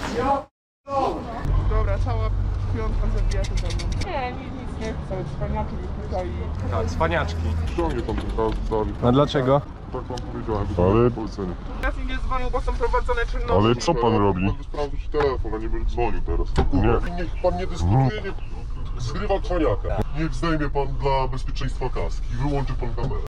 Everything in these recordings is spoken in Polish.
Dobra, cała piątka zabija to ze mną. Nie, nic nie chcę, cwaniaki tutaj. A, cwaniaczki. Ściągnie pan ten dalej. A dlaczego? Tak pan powiedziałem, ale polecenie. Teraz nie dzwonił, bo są prowadzone czynności. Ale co pan robi? Pan sprawdzić telefon, a nie będzie dzwonił teraz. Nie. Niech pan nie dyskutuje, nie zgrywa cwaniaka. Niech zdejmie pan dla bezpieczeństwa kaski i wyłączy pan kamerę.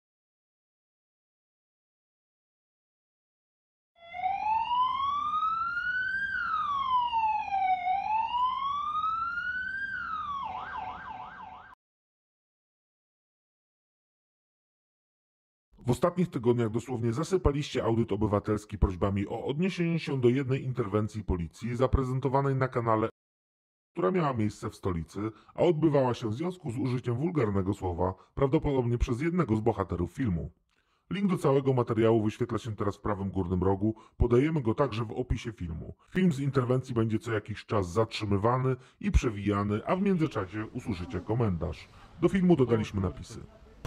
W ostatnich tygodniach dosłownie zasypaliście audyt obywatelski prośbami o odniesienie się do jednej interwencji policji zaprezentowanej na kanale, która miała miejsce w stolicy, a odbywała się w związku z użyciem wulgarnego słowa, prawdopodobnie przez jednego z bohaterów filmu. Link do całego materiału wyświetla się teraz w prawym górnym rogu, podajemy go także w opisie filmu. Film z interwencji będzie co jakiś czas zatrzymywany i przewijany, a w międzyczasie usłyszycie komentarz. Do filmu dodaliśmy napisy.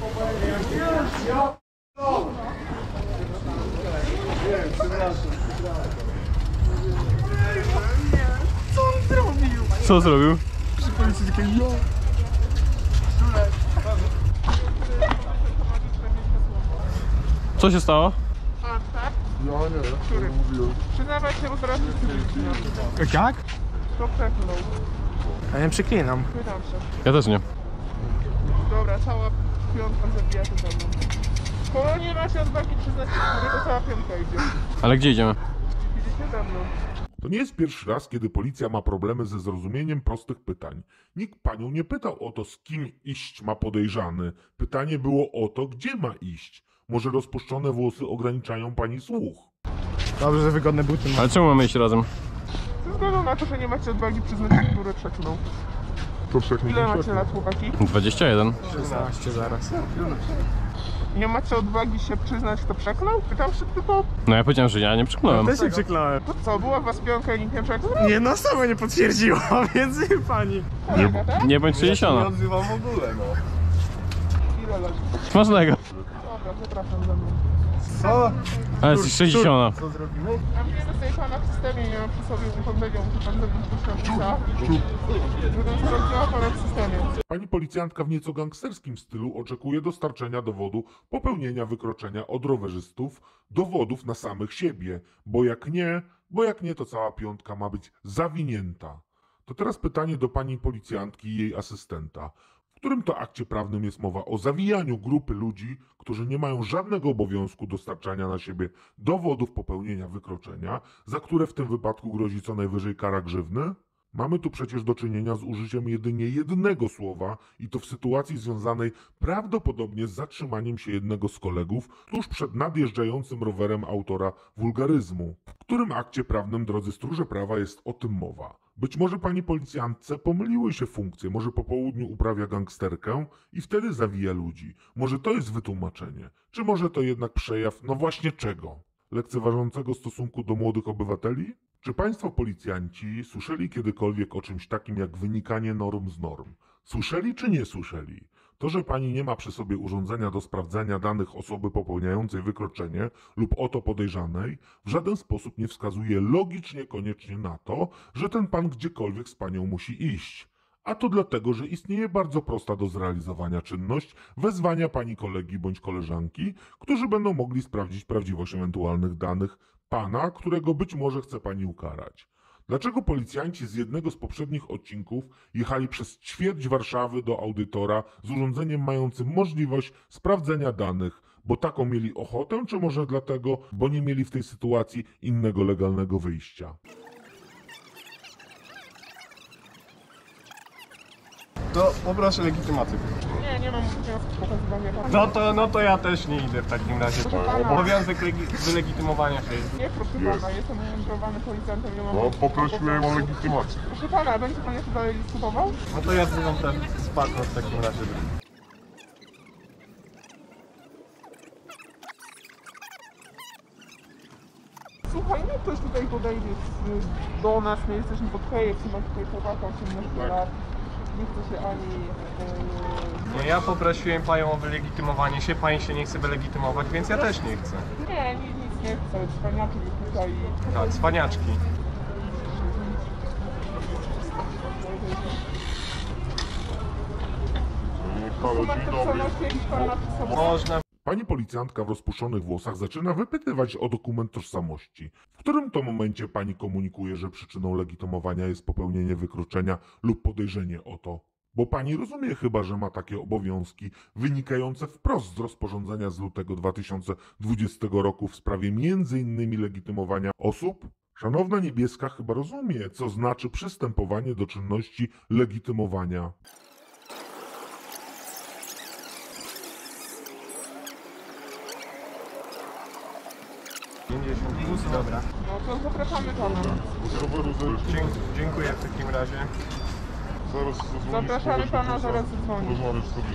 Co on zrobił? Co zrobił? Przy policji takie Co się stało? Pan, tak? Ja nie, Który? mówiłem. Przyznawaj się, bo zaraz nie Jak? To przepnął. Ja nie przeklinam. Pytam się. Ja też nie. Dobra, cała piątka zabija to ze mną. Skoro nie ma się odwagi przyznać, to cała piątka idzie. Ale gdzie idziemy? Idziecie ze mną. To nie jest pierwszy raz, kiedy policja ma problemy ze zrozumieniem prostych pytań. Nikt panią nie pytał o to, z kim iść ma podejrzany. Pytanie było o to, gdzie ma iść. Może rozpuszczone włosy ograniczają pani słuch? Dobrze, że wygodne buty ma. Ale czemu mamy iść razem? Ze względu na to, że nie macie odwagi przyznać, który przeknął. To wszak nie Ile macie lat, chłopaki? 21. 16 zaraz. Nie macie odwagi się przyznać, kto przeklął? Pytam się tylko, No ja powiedziałem, że ja nie przeklinałem. Też się przyklałem. to co, była was piątka i nikt nie przeklął? Nie, no sama nie potwierdziła, więc pani. Tak? Nie bądź przeniesiona. odzywam w ogóle, no. Ile lat? Smacznego. Dobra, zapraszam za mną. Co? Ale jesteś 60. Co zrobimy? A mnie dostaje pana w systemie, nie mam przy sobie upoważnienia, muszę pan ze mną poświadczyć, żebym sprawdziła pana w systemie. Pani policjantka w nieco gangsterskim stylu oczekuje dostarczenia dowodu popełnienia wykroczenia od rowerzystów, dowodów na samych siebie, bo jak nie, to cała piątka ma być zawinięta. To teraz pytanie do pani policjantki i jej asystenta. W którym to akcie prawnym jest mowa o zawijaniu grupy ludzi, którzy nie mają żadnego obowiązku dostarczania na siebie dowodów popełnienia wykroczenia, za które w tym wypadku grozi co najwyżej kara grzywny? Mamy tu przecież do czynienia z użyciem jedynie jednego słowa i to w sytuacji związanej prawdopodobnie z zatrzymaniem się jednego z kolegów tuż przed nadjeżdżającym rowerem autora wulgaryzmu. W którym akcie prawnym, drodzy stróże prawa, jest o tym mowa? Być może pani policjantce pomyliły się funkcje, może po południu uprawia gangsterkę i wtedy zawija ludzi. Może to jest wytłumaczenie, czy może to jednak przejaw, no właśnie czego? Lekceważącego stosunku do młodych obywateli? Czy państwo policjanci słyszeli kiedykolwiek o czymś takim jak wynikanie norm z norm? Słyszeli czy nie słyszeli? To, że pani nie ma przy sobie urządzenia do sprawdzania danych osoby popełniającej wykroczenie lub o to podejrzanej, w żaden sposób nie wskazuje logicznie koniecznie na to, że ten pan gdziekolwiek z panią musi iść. A to dlatego, że istnieje bardzo prosta do zrealizowania czynność wezwania pani kolegi bądź koleżanki, którzy będą mogli sprawdzić prawdziwość ewentualnych danych pana, którego być może chce pani ukarać. Dlaczego policjanci z jednego z poprzednich odcinków jechali przez ćwierć Warszawy do audytora z urządzeniem mającym możliwość sprawdzenia danych, bo taką mieli ochotę, czy może dlatego, bo nie mieli w tej sytuacji innego legalnego wyjścia? To poproszę legitymację. Nie mam obowiązku pokazywania pana. No to ja też nie idę w takim razie. Obowiązek wylegitymowania się jest. Nie, proszę pana, jestem umundurowanym policjantem, nie mam... No, poprosimy o legitymację. Proszę pana, będzie pan jeszcze dalej dyskutował? No to ja wzywam teraz spadnę w takim razie. Słuchaj, no ktoś tutaj podejdzie do nas, my jesteśmy pod Kejek, ma tutaj chłopaka 18 lat. Nie chce się ani... Nie, ja poprosiłem panią o wylegitymowanie się, pani się nie chce wylegitymować, więc ja też nie chcę. Nie, nic nie chcę, cwaniaki tutaj. A, cwaniaczki. Halo, dzień dobry. Można. Pani policjantka w rozpuszczonych włosach zaczyna wypytywać o dokument tożsamości. W którym to momencie pani komunikuje, że przyczyną legitymowania jest popełnienie wykroczenia lub podejrzenie o to? Bo pani rozumie chyba, że ma takie obowiązki wynikające wprost z rozporządzenia z lutego 2020 roku w sprawie m.in. legitymowania osób? Szanowna Niebieska chyba rozumie, co znaczy przystępowanie do czynności legitymowania. Dobra. No to zapraszamy pana. Dziękuję w takim razie. Zaraz zadzwonisz, Zapraszamy pana, zaraz zadzwonię. Rozmawiać sobie.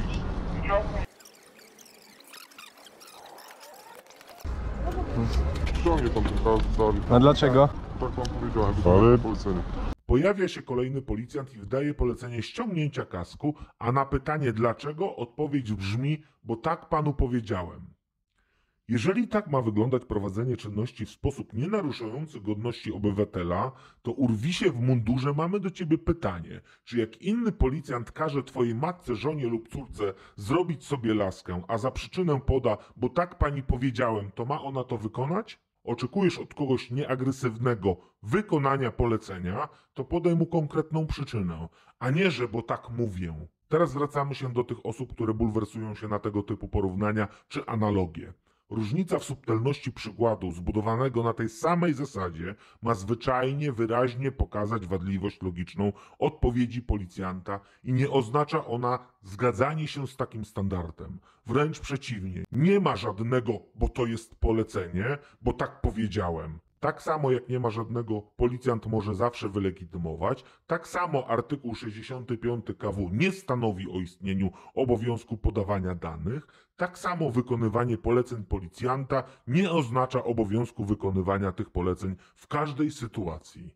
Ściągnie pan ten dalej. A dlaczego? Tak wam powiedziałem, ale polecenie. Pojawia się kolejny policjant i wydaje polecenie ściągnięcia kasku, a na pytanie dlaczego odpowiedź brzmi, bo tak panu powiedziałem. Jeżeli tak ma wyglądać prowadzenie czynności w sposób nie naruszający godności obywatela, to urwisie w mundurze mamy do ciebie pytanie, czy jak inny policjant każe twojej matce, żonie lub córce zrobić sobie laskę, a za przyczynę poda, bo tak pani powiedziałem, to ma ona to wykonać? Oczekujesz od kogoś nieagresywnego wykonania polecenia, to podaj mu konkretną przyczynę, a nie, że bo tak mówię. Teraz zwracamy się do tych osób, które bulwersują się na tego typu porównania czy analogie. Różnica w subtelności przykładu zbudowanego na tej samej zasadzie ma zwyczajnie wyraźnie pokazać wadliwość logiczną odpowiedzi policjanta i nie oznacza ona zgadzanie się z takim standardem. Wręcz przeciwnie, nie ma żadnego, bo to jest polecenie, bo tak powiedziałem. Tak samo jak nie ma żadnego, policjant może zawsze wylegitymować, tak samo artykuł 65 KW nie stanowi o istnieniu obowiązku podawania danych, tak samo wykonywanie poleceń policjanta nie oznacza obowiązku wykonywania tych poleceń w każdej sytuacji.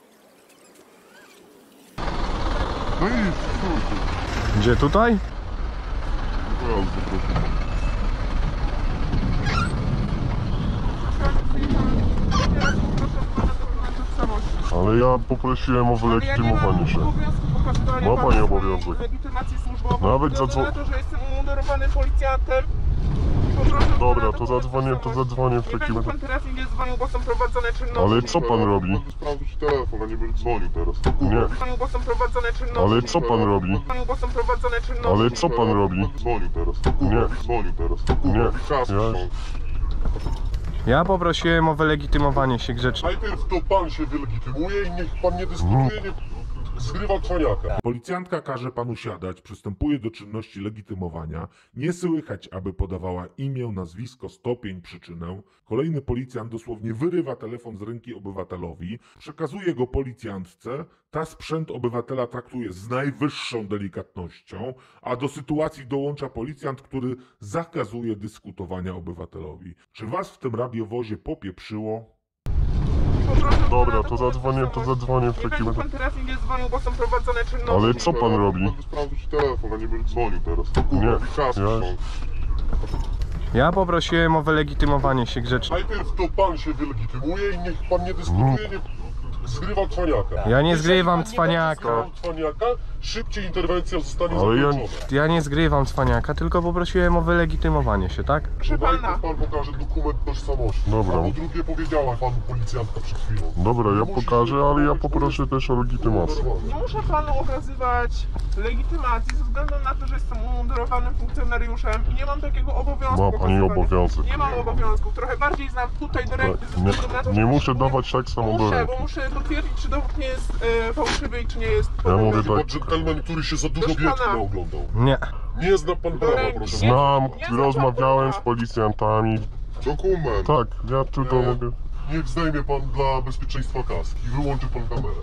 No i Gdzie tutaj? Ale ja poprosiłem o wylegitymowanie się. Ma pani obowiązek. Legitymacji służbowej. Nawet na to, że jestem umundurowanym policjantem. Dobra, to zadzwonię w Nie takim będzie pan teraz nie dzwonił, bo są prowadzone czynności. Ale co pan robi? Sprawdzić telefon, a nie będę dzwonił teraz. Nie. Dzwonił, bo są prowadzone czynności. Ale co pan robi? Dzwonił, bo są prowadzone czynności. Ale co pan robi? Będę dzwonił teraz. Nie. Dzwonił teraz. Nie. Czas Ja- są. Ja poprosiłem o wylegitymowanie się grzecznie. Najpierw to pan się wylegitymuje i niech pan nie dyskutuje, nie zgrywa cwaniaka. Policjantka każe panu siadać, przystępuje do czynności legitymowania. Nie słychać, aby podawała imię, nazwisko, stopień, przyczynę. Kolejny policjant dosłownie wyrywa telefon z ręki obywatelowi, przekazuje go policjantce. Ta sprzęt obywatela traktuje z najwyższą delikatnością, a do sytuacji dołącza policjant, który zakazuje dyskutowania obywatelowi. Czy was w tym radiowozie popieprzyło? Dobra, to zadzwonię w Nie takim będzie pan teraz nie dzwonił, bo są prowadzone czynności. Ale co pan robi? Będę sprawdzić telefon, a nie będę dzwonił teraz. Nie. Czas Ja- są. Ja poprosiłem o wylegitymowanie się grzecznie. Najpierw to pan się wylegitymuje i niech pan nie dyskutuje, nie zgrywa cwaniaka. Ja nie Jeżeli zgrywam pan nie cwaniaka. będzie zgrywał cwaniaka, szybciej interwencja zostanie Ale ja- zakończona. Ja nie zgrywam cwaniaka, tylko poprosiłem o wylegitymowanie się, tak? Proszę Najpierw pana. pan pokaże dokument tożsamości. Dobra. A po drugie powiedziała panu policjantka przed chwilą. Dobra, ja pokażę, ale ja poproszę też o legitymację. Nie muszę panu okazywać legitymacji ze względu na to, że jestem umundurowanym funkcjonariuszem i nie mam takiego obowiązku. Ma pani okazywania. obowiązek. Nie mam obowiązku. Trochę bardziej znam tutaj do ręki. ze Nie, względu na to, że nie muszę dawać tak samo do Muszę, ręki. bo muszę potwierdzić, czy dowód nie jest fałszywy i czy nie jest Ja mówię Chyba tak, dżentelmen, który się za dużo Proszę biegł pana. oglądał. Nie. Nie zna pan prawa, ręki. proszę. znam, Nie rozmawiałem z znam. policjantami. Dokument. Tak, ja tylko Nie. mogę. Niech zdejmie pan dla bezpieczeństwa kask i wyłączy pan kamerę.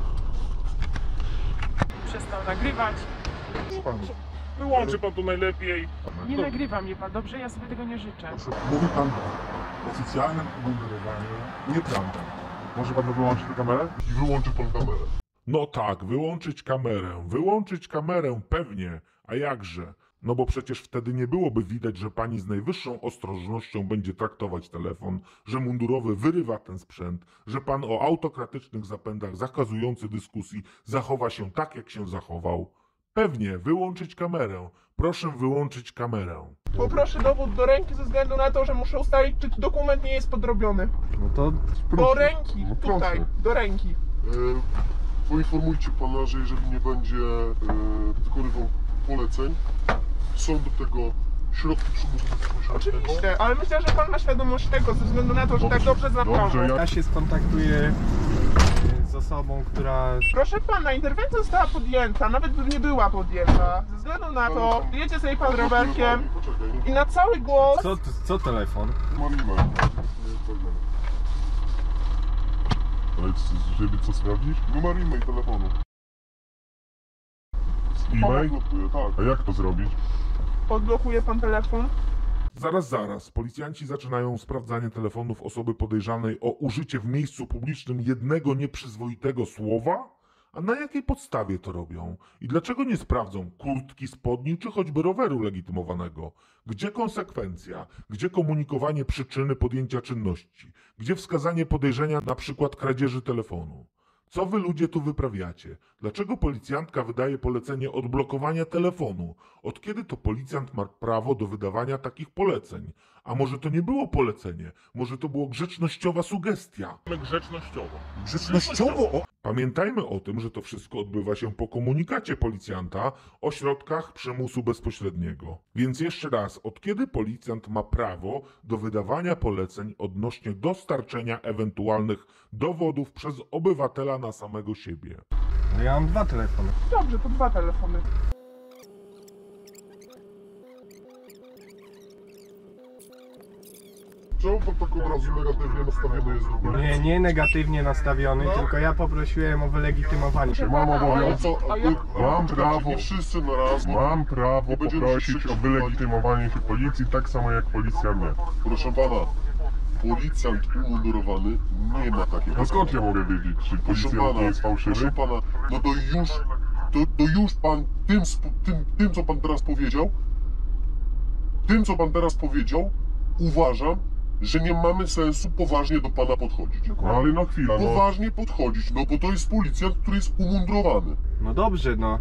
Przestał nagrywać. Wyłączy pan to najlepiej. Nie nagrywa mnie pan, dobrze? Ja sobie tego nie życzę. Mówi pan o oficjalnym umundurowaniu. Nieprawda. Może pan wyłączyć tę kamerę? I wyłączy pan kamerę. No tak, wyłączyć kamerę. Wyłączyć kamerę, pewnie. A jakże? No bo przecież wtedy nie byłoby widać, że pani z najwyższą ostrożnością będzie traktować telefon, że mundurowy wyrywa ten sprzęt, że pan o autokratycznych zapędach zakazujący dyskusji zachowa się tak, jak się zachował. Pewnie, wyłączyć kamerę. Proszę wyłączyć kamerę. Poproszę dowód do ręki ze względu na to, że muszę ustalić, czy dokument nie jest podrobiony. No to Do ręki, No proszę. tutaj, do ręki. Poinformujcie pana, że jeżeli nie będzie wykonywał poleceń, są do tego środki przymusu bezpośredniego. Oczywiście, ale myślę, że pan ma świadomość tego, ze względu na to, że tak dobrze znam prawo. Dobrze, ja się skontaktuję z osobą, która... Proszę pana, interwencja została podjęta, nawet gdyby nie była podjęta. Ze względu na to, jedzie sobie pan rowerkiem i na cały głos... Co telefon? Mam e-mail. Ale żeby co sprawdzić? Numer e-mail telefonu. E-mail? Tak. A jak to zrobić? Odblokuje pan telefon. Zaraz. Policjanci zaczynają sprawdzanie telefonów osoby podejrzanej o użycie w miejscu publicznym jednego nieprzyzwoitego słowa? A na jakiej podstawie to robią? I dlaczego nie sprawdzą kurtki, spodni czy choćby roweru legitymowanego? Gdzie konsekwencja? Gdzie komunikowanie przyczyny podjęcia czynności? Gdzie wskazanie podejrzenia na przykład kradzieży telefonu? Co wy ludzie tu wyprawiacie? Dlaczego policjantka wydaje polecenie odblokowania telefonu? Od kiedy to policjant ma prawo do wydawania takich poleceń? A może to nie było polecenie? Może to było grzecznościowa sugestia? Grzecznościowo. Grzecznościowo? Pamiętajmy o tym, że to wszystko odbywa się po komunikacie policjanta o środkach przymusu bezpośredniego. Więc jeszcze raz, od kiedy policjant ma prawo do wydawania poleceń odnośnie dostarczenia ewentualnych dowodów przez obywatela na samego siebie? No ja mam 2 telefony. Dobrze, to 2 telefony. Czemu pan tak od razu negatywnie nastawiony jest do mnie? Nie negatywnie nastawiony, tylko ja poprosiłem o wylegitymowanie się. Mam Ale obowiązek. co, a jak... Mam prawo. Nie wszyscy na raz. Mam prawo Nie będziemy poprosić się o wylegitymowanie się policji, tak samo jak policja mnie. Proszę pana, policjant umundurowany nie ma takiego. No skąd ja mogę wiedzieć, czy Proszę policjant pana, nie jest proszę fałszywy? pana, no to już pan tym co pan teraz powiedział, uważam, że nie mamy sensu poważnie do pana podchodzić. No ale no chwila, no. Poważnie podchodzić, no bo to jest policjant, który jest umundurowany. No dobrze, no.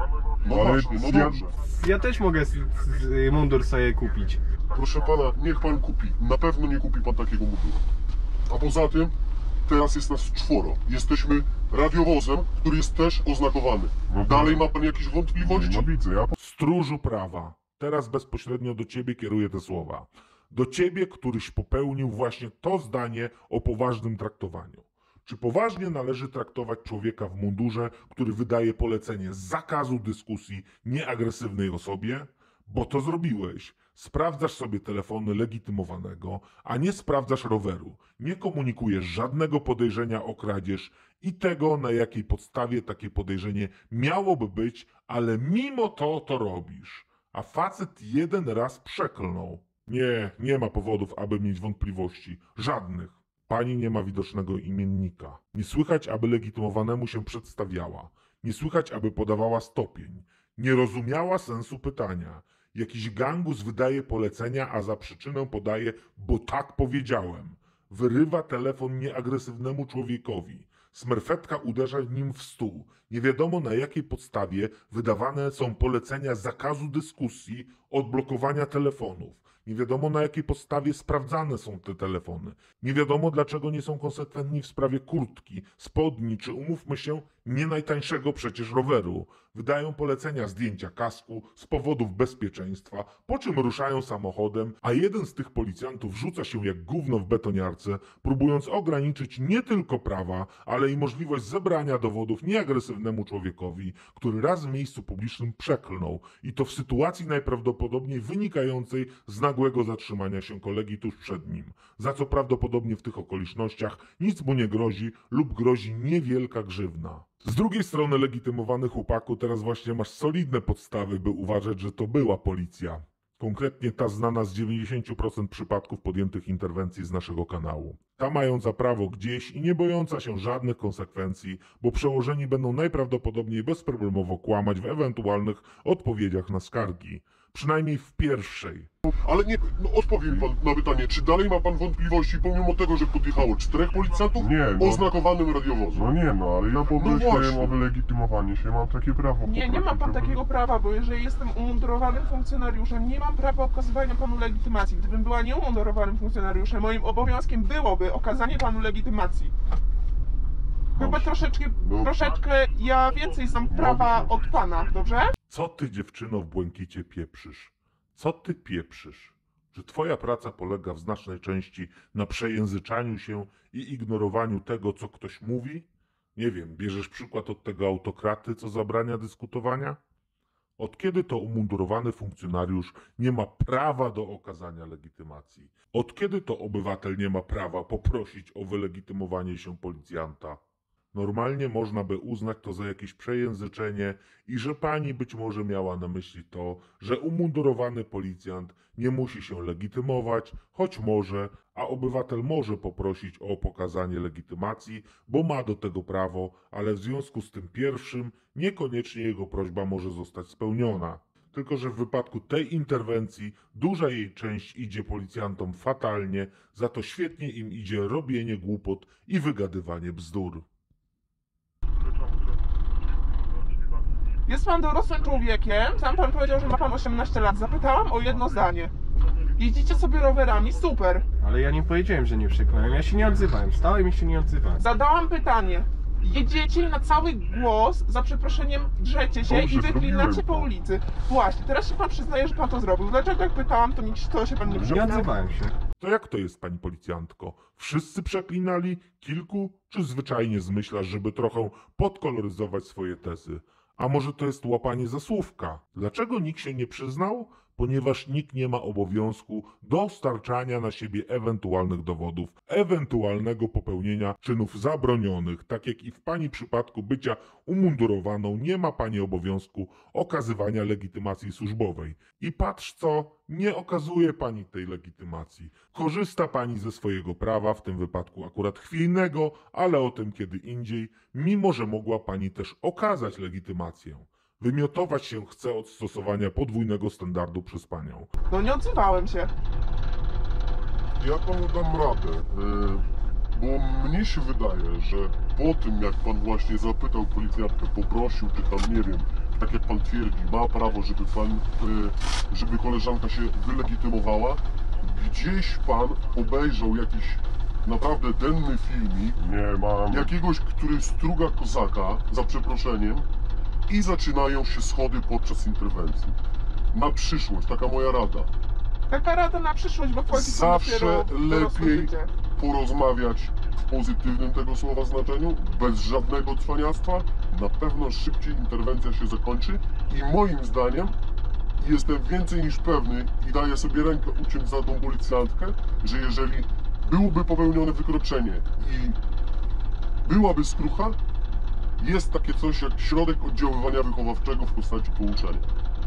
No Ale właśnie, no ja- dobrze. Ja też mogę mundur sobie kupić. Proszę pana, niech pan kupi. Na pewno nie kupi pan takiego munduru. A poza tym, teraz jest nas 4. Jesteśmy radiowozem, który jest też oznakowany. No Dalej ma pan jakieś wątpliwości? No widzę, ja Stróżu prawa, teraz bezpośrednio do ciebie kieruję te słowa. Do ciebie, któryś popełnił właśnie to zdanie o poważnym traktowaniu. Czy poważnie należy traktować człowieka w mundurze, który wydaje polecenie zakazu dyskusji nieagresywnej osobie? Bo to zrobiłeś. Sprawdzasz sobie telefony legitymowanego, a nie sprawdzasz roweru. Nie komunikujesz żadnego podejrzenia o kradzież i tego, na jakiej podstawie takie podejrzenie miałoby być, ale mimo to robisz. A facet jeden raz przeklnął. Nie ma powodów, aby mieć wątpliwości. Żadnych. Pani nie ma widocznego imiennika. Nie słychać, aby legitymowanemu się przedstawiała. Nie słychać, aby podawała stopień. Nie rozumiała sensu pytania. Jakiś gangus wydaje polecenia, a za przyczynę podaje, bo tak powiedziałem. Wyrywa telefon nieagresywnemu człowiekowi. Smerfetka uderza nim w stół. Nie wiadomo na jakiej podstawie wydawane są polecenia zakazu dyskusji, odblokowania telefonów. Nie wiadomo na jakiej podstawie sprawdzane są te telefony. Nie wiadomo dlaczego nie są konsekwentni w sprawie kurtki, spodni czy umówmy się, nie najtańszego przecież roweru. Wydają polecenia zdjęcia kasku z powodów bezpieczeństwa, po czym ruszają samochodem, a jeden z tych policjantów rzuca się jak gówno w betoniarce, próbując ograniczyć nie tylko prawa, ale i możliwość zebrania dowodów nieagresywnemu człowiekowi, który raz w miejscu publicznym przeklnął. I to w sytuacji najprawdopodobniej wynikającej z nagłego zatrzymania się kolegi tuż przed nim. Za co prawdopodobnie w tych okolicznościach nic mu nie grozi lub grozi niewielka grzywna. Z drugiej strony legitymowany chłopaku, teraz właśnie masz solidne podstawy, by uważać, że to była policja. Konkretnie ta znana z 90% przypadków podjętych interwencji z naszego kanału. Ta mająca prawo gdzieś i nie bojąca się żadnych konsekwencji, bo przełożeni będą najprawdopodobniej bezproblemowo kłamać w ewentualnych odpowiedziach na skargi. Przynajmniej w pierwszej. Ale nie, no odpowie mi pan na pytanie, czy dalej ma pan wątpliwości, pomimo tego, że podjechało 4 policjantów Nie, no. oznakowanym radiowozem? No nie no, ale ja poprosiłem właśnie. o wylegitymowanie się, mam takie prawo. Nie, nie ma pan poprosić o takiego prawa, bo jeżeli jestem umundurowanym funkcjonariuszem, nie mam prawa okazywania panu legitymacji. Gdybym była nieumundurowanym funkcjonariuszem, moim obowiązkiem byłoby okazanie panu legitymacji. Chyba Dobrze. troszeczkę ja więcej znam prawa od pana, dobrze? Co ty, dziewczyno, w błękicie pieprzysz? Co ty pieprzysz? Że twoja praca polega w znacznej części na przejęzyczaniu się i ignorowaniu tego, co ktoś mówi? Nie wiem, bierzesz przykład od tego autokraty, co zabrania dyskutowania? Od kiedy to umundurowany funkcjonariusz nie ma prawa do okazania legitymacji? Od kiedy to obywatel nie ma prawa poprosić o wylegitymowanie się policjanta? Normalnie można by uznać to za jakieś przejęzyczenie i że pani być może miała na myśli to, że umundurowany policjant nie musi się legitymować, choć może, a obywatel może poprosić o pokazanie legitymacji, bo ma do tego prawo, ale w związku z tym pierwszym niekoniecznie jego prośba może zostać spełniona. Tylko że w wypadku tej interwencji duża jej część idzie policjantom fatalnie, za to świetnie im idzie robienie głupot i wygadywanie bzdur. Jest pan dorosłym człowiekiem, sam pan powiedział, że ma pan 18 lat. Zapytałam o jedno zdanie. Jeździcie sobie rowerami, super. Ale ja nie powiedziałem, że nie przekląłem. Ja się nie odzywałem. Stałem i się nie odzywałem. Zadałam pytanie. Jedziecie na cały głos, za przeproszeniem drzecie się Dobrze, i wyklinacie zrobiłem po to. ulicy. Właśnie, teraz się pan przyznaje, że pan to zrobił. Dlaczego jak pytałam, to się pan nie Nie przyznał? odzywałem się. To jak to jest, pani policjantko? Wszyscy przeklinali? Kilku? Czy zwyczajnie zmyślasz, żeby trochę podkoloryzować swoje tezy? A może to jest łapanie za słówka? Dlaczego nikt się nie przyznał? Ponieważ nikt nie ma obowiązku dostarczania na siebie ewentualnych dowodów, ewentualnego popełnienia czynów zabronionych, tak jak i w pani przypadku bycia umundurowaną nie ma pani obowiązku okazywania legitymacji służbowej. I patrz co, nie okazuje pani tej legitymacji. Korzysta pani ze swojego prawa, w tym wypadku akurat chwiejnego, ale o tym kiedy indziej, mimo że mogła pani też okazać legitymację. Wymiotować się chce od stosowania podwójnego standardu przez panią. No nie odzywałem się. Ja panu dam radę, bo mnie się wydaje, że po tym jak pan właśnie zapytał policjantkę, poprosił, czy tam nie wiem, tak jak pan twierdzi, ma prawo, żeby pan, żeby koleżanka się wylegitymowała, gdzieś pan obejrzał jakiś naprawdę denny filmik Nie mam. jakiegoś, który struga kozaka, za przeproszeniem, i zaczynają się schody podczas interwencji. Na przyszłość, taka moja rada. Taka rada na przyszłość, bo wchodzi pan Zawsze dopiero w dorosłe lepiej życie. porozmawiać w pozytywnym tego słowa znaczeniu, bez żadnego cwaniactwa. Na pewno szybciej interwencja się zakończy i moim zdaniem jestem więcej niż pewny i daję sobie rękę uciąć za tą policjantkę, że jeżeli byłoby popełnione wykroczenie i byłaby skrucha, jest takie coś jak środek oddziaływania wychowawczego w postaci pouczenia.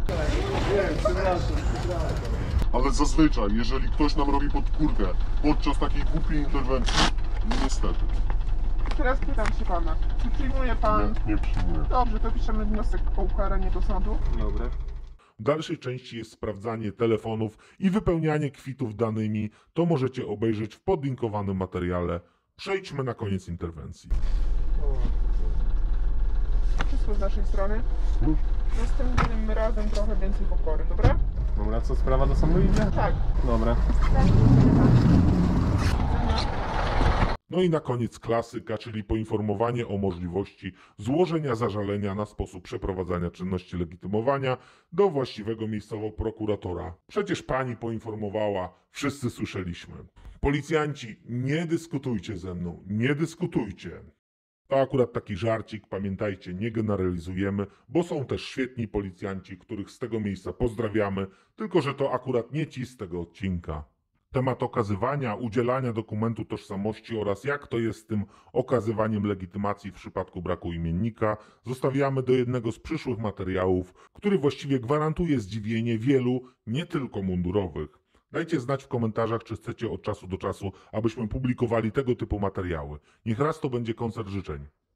Ale zazwyczaj, jeżeli ktoś nam robi podkórkę podczas takiej głupiej interwencji, niestety. Teraz pytam się pana, czy przyjmuje pan... Nie przyjmuję. Dobrze, to piszemy wniosek o ukaranie do sądu. Dobra. W dalszej części jest sprawdzanie telefonów i wypełnianie kwitów danymi. To możecie obejrzeć w podlinkowanym materiale. Przejdźmy na koniec interwencji. Wszystko z naszej strony. Następnym razem trochę więcej pokory, dobra? Dobra, co sprawa do sądu idzie? Tak. Dobra. No i na koniec klasyka, czyli poinformowanie o możliwości złożenia zażalenia na sposób przeprowadzania czynności legitymowania do właściwego miejscowo prokuratora. Przecież pani poinformowała, wszyscy słyszeliśmy. Policjanci, nie dyskutujcie ze mną, nie dyskutujcie. To akurat taki żarcik, pamiętajcie, nie generalizujemy, bo są też świetni policjanci, których z tego miejsca pozdrawiamy, tylko że to akurat nie ci z tego odcinka. Temat okazywania, udzielania dokumentu tożsamości oraz jak to jest z tym okazywaniem legitymacji w przypadku braku imiennika zostawiamy do jednego z przyszłych materiałów, który właściwie gwarantuje zdziwienie wielu, nie tylko mundurowych. Dajcie znać w komentarzach, czy chcecie od czasu do czasu, abyśmy publikowali tego typu materiały. Niech raz to będzie koncert życzeń.